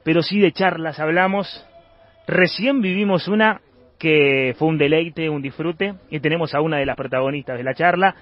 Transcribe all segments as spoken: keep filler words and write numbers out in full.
pero sí de charlas hablamos. Recién vivimos una que fue un deleite, un disfrute, y tenemos a una de las protagonistas de la charla.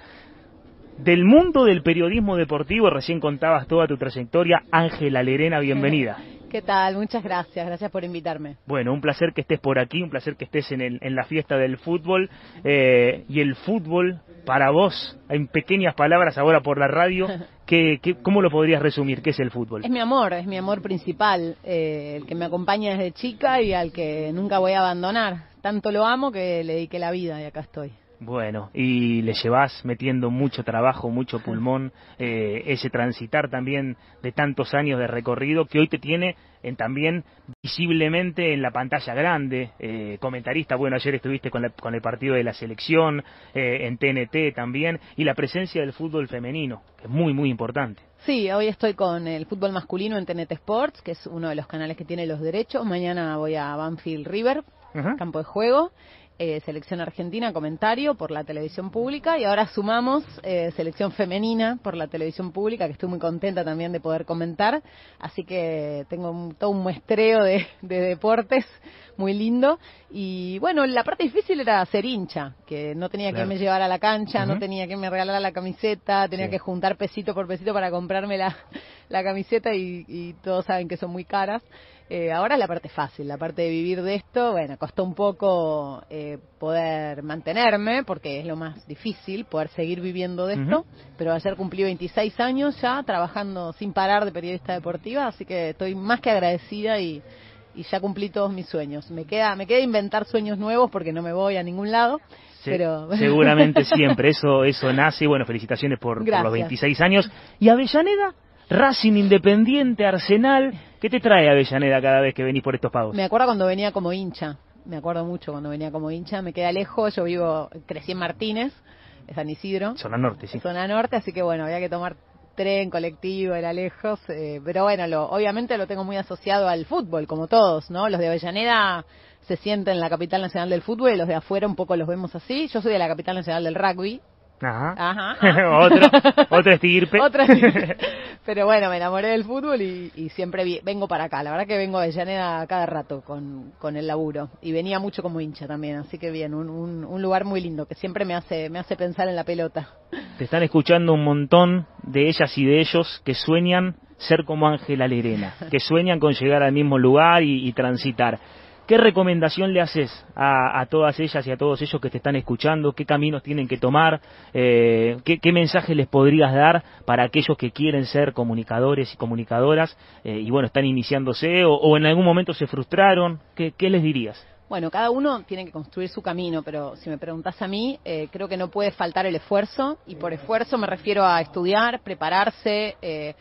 Del mundo del periodismo deportivo, recién contabas toda tu trayectoria. Ángela Lerena, bienvenida. ¿Qué tal? Muchas gracias, gracias por invitarme. Bueno, un placer que estés por aquí, un placer que estés en, el, en la fiesta del fútbol. Eh, y el fútbol, para vos, en pequeñas palabras ahora por la radio, ¿qué, qué, ¿cómo lo podrías resumir? ¿Qué es el fútbol? Es mi amor, es mi amor principal, eh, el que me acompaña desde chica y al que nunca voy a abandonar. Tanto lo amo que le dediqué la vida y acá estoy. Bueno, y le llevas metiendo mucho trabajo, mucho pulmón, eh, ese transitar también de tantos años de recorrido que hoy te tiene en, también visiblemente en la pantalla grande, eh, comentarista. Bueno, ayer estuviste con, la, con el partido de la selección, eh, en T N T también, y la presencia del fútbol femenino, que es muy, muy importante. Sí, hoy estoy con el fútbol masculino en T N T Sports, que es uno de los canales que tiene los derechos. Mañana voy a Banfield River, uh-huh. campo de juego. Eh, selección argentina, comentario por la televisión pública, y ahora sumamos eh, selección femenina por la televisión pública, que estoy muy contenta también de poder comentar, así que tengo un, todo un muestreo de, de deportes muy lindo. Y bueno, la parte difícil era ser hincha, que no tenía claro. que me llevar a la cancha, uh-huh. no tenía que me regalar la camiseta, tenía sí. que juntar pesito por pesito para comprarme la, la camiseta, y, y todos saben que son muy caras. Eh, ahora es la parte fácil, la parte de vivir de esto. Bueno, costó un poco eh, poder mantenerme, porque es lo más difícil, poder seguir viviendo de esto, uh-huh. pero ayer cumplí veintiséis años ya trabajando sin parar de periodista deportiva, así que estoy más que agradecida y, y ya cumplí todos mis sueños. Me queda, me queda inventar sueños nuevos porque no me voy a ningún lado. Se, pero... Seguramente siempre, eso, eso nace. Bueno, felicitaciones por, por los veintiséis años. ¿Y Avellaneda? Racing, Independiente, Arsenal, ¿qué te trae Avellaneda cada vez que venís por estos pagos? Me acuerdo cuando venía como hincha, me acuerdo mucho cuando venía como hincha, me queda lejos, yo vivo, crecí en Martínez, en San Isidro. Zona Norte, sí. Zona Norte, así que bueno, había que tomar tren, colectivo, era lejos, eh, pero bueno, lo, obviamente lo tengo muy asociado al fútbol, como todos, ¿no? Los de Avellaneda se sienten en la capital nacional del fútbol y los de afuera un poco los vemos así. Yo soy de la capital nacional del rugby. Ajá. Ajá, ajá. otro, otro estirpe. Otra estirpe. Pero bueno, me enamoré del fútbol y, y siempre vi, vengo para acá. La verdad que vengo a Avellaneda cada rato con, con el laburo. Y venía mucho como hincha también, así que bien, un, un, un lugar muy lindo que siempre me hace, me hace pensar en la pelota. Te están escuchando un montón de ellas y de ellos que sueñan ser como Ángela Lerena, que sueñan con llegar al mismo lugar y, y transitar. ¿Qué recomendación le haces a, a todas ellas y a todos ellos que te están escuchando? ¿Qué caminos tienen que tomar? Eh, ¿qué, ¿Qué mensaje les podrías dar para aquellos que quieren ser comunicadores y comunicadoras eh, y bueno, están iniciándose o, o en algún momento se frustraron? ¿Qué, qué les dirías? Bueno, cada uno tiene que construir su camino, pero si me preguntás a mí, eh, creo que no puede faltar el esfuerzo, y por esfuerzo me refiero a estudiar, prepararse. eh,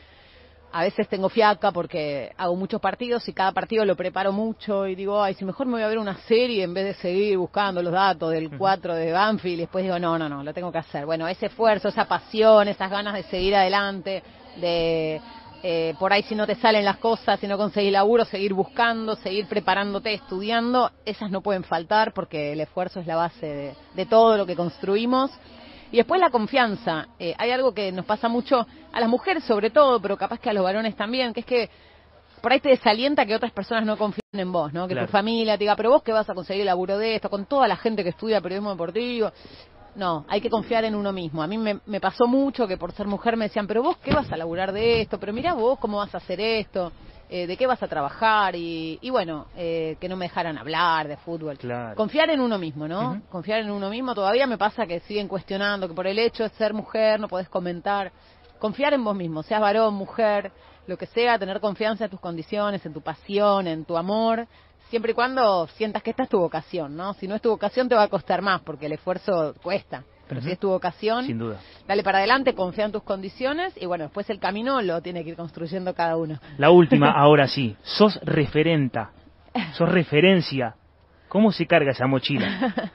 A veces tengo fiaca porque hago muchos partidos y cada partido lo preparo mucho y digo, ay, si mejor me voy a ver una serie en vez de seguir buscando los datos del cuatro de Banfield, y después digo, no, no, no, lo tengo que hacer. Bueno, ese esfuerzo, esa pasión, esas ganas de seguir adelante, de eh, por ahí si no te salen las cosas, si no conseguís laburo, seguir buscando, seguir preparándote, estudiando, esas no pueden faltar porque el esfuerzo es la base de, de todo lo que construimos. Y después la confianza. Eh, hay algo que nos pasa mucho a las mujeres sobre todo, pero capaz que a los varones también, que es que por ahí te desalienta que otras personas no confíen en vos, ¿no? Que claro. tu familia te diga, pero vos qué vas a conseguir el laburo de esto, con toda la gente que estudia periodismo deportivo. No, hay que confiar en uno mismo. A mí me, me pasó mucho que por ser mujer me decían, pero vos qué vas a laburar de esto, pero mirá vos cómo vas a hacer esto. Eh, de qué vas a trabajar y, y bueno, eh, que no me dejaran hablar de fútbol. Claro. Confiar en uno mismo, ¿no? Uh-huh. Confiar en uno mismo. Todavía me pasa que siguen cuestionando que por el hecho de ser mujer no podés comentar. Confiar en vos mismo, seas varón, mujer, lo que sea, tener confianza en tus condiciones, en tu pasión, en tu amor, siempre y cuando sientas que esta es tu vocación, ¿no? Si no es tu vocación te va a costar más porque el esfuerzo cuesta. Pero uh-huh. si es tu vocación, sin duda, dale para adelante, confía en tus condiciones y bueno, después el camino lo tiene que ir construyendo cada uno. La última, ahora sí, sos referenta, sos referencia. ¿Cómo se carga esa mochila?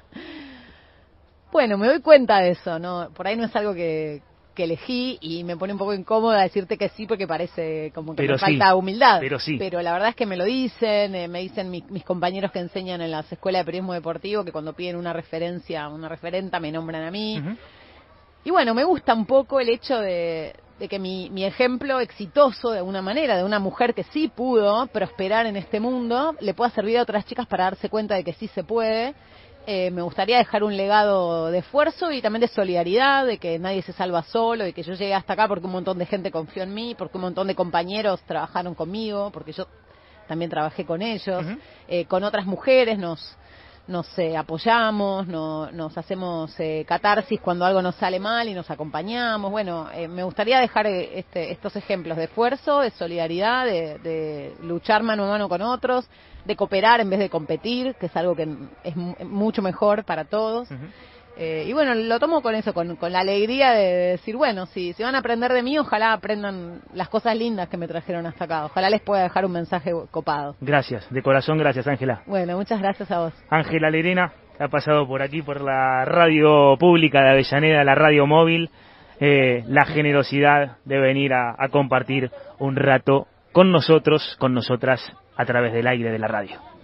Bueno, me doy cuenta de eso, ¿no? Por ahí no es algo que, que elegí y me pone un poco incómoda decirte que sí porque parece como que pero me sí, falta humildad. Pero sí. Pero la verdad es que me lo dicen, eh, me dicen mis, mis compañeros que enseñan en las escuelas de periodismo deportivo que cuando piden una referencia, una referenta, me nombran a mí. Uh-huh. Y bueno, me gusta un poco el hecho de, de que mi, mi ejemplo exitoso de alguna manera, de una mujer que sí pudo prosperar en este mundo, le pueda servir a otras chicas para darse cuenta de que sí se puede. Eh, me gustaría dejar un legado de esfuerzo y también de solidaridad, de que nadie se salva solo, de que yo llegué hasta acá porque un montón de gente confió en mí, porque un montón de compañeros trabajaron conmigo, porque yo también trabajé con ellos, uh-huh. eh, con otras mujeres nos nos eh, apoyamos, no, nos hacemos eh, catarsis cuando algo nos sale mal y nos acompañamos. Bueno, eh, me gustaría dejar eh, este, estos ejemplos de esfuerzo, de solidaridad, de, de luchar mano a mano con otros, de cooperar en vez de competir, que es algo que es mucho mejor para todos. Uh-huh. Eh, y bueno, lo tomo con eso, con, con la alegría de decir, bueno, si, si van a aprender de mí, ojalá aprendan las cosas lindas que me trajeron hasta acá. Ojalá les pueda dejar un mensaje copado. Gracias, de corazón, gracias, Ángela. Bueno, muchas gracias a vos. Ángela Lerena, que ha pasado por aquí, por la radio pública de Avellaneda, la radio móvil, eh, la generosidad de venir a, a compartir un rato con nosotros, con nosotras, a través del aire de la radio.